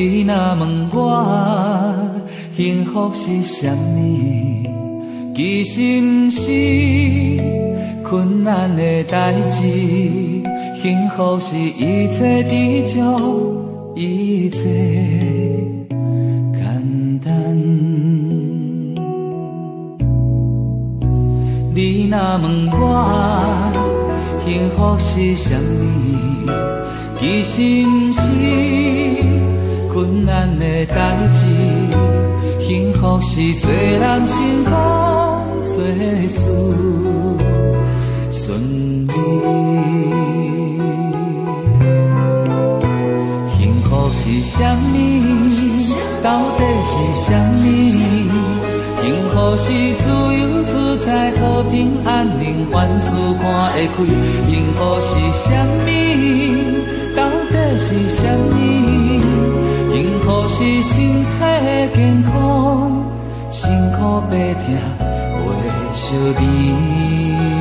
你若问我幸福是啥物，其实不是困难的代志，幸福是一切知足，一切简单。你若问我幸福是啥物，其实不是困难的代志，幸福是做人成功做事顺利。幸福是啥物？到底是啥物？幸福是自由自在、和平安宁，万事看会开。幸福是啥物？到底是啥物？幸福是身体健康，辛苦白疼袂惜你。